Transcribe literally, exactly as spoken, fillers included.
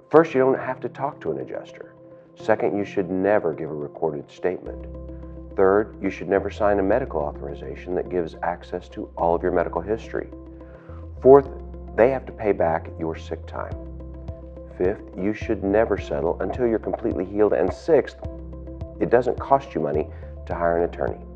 First, you don't have to talk to an adjuster. Second, you should never give a recorded statement. Third, you should never sign a medical authorization that gives access to all of your medical history. Fourth, they have to pay back your sick time. Fifth, you should never settle until you're completely healed. And sixth, it doesn't cost you money to hire an attorney.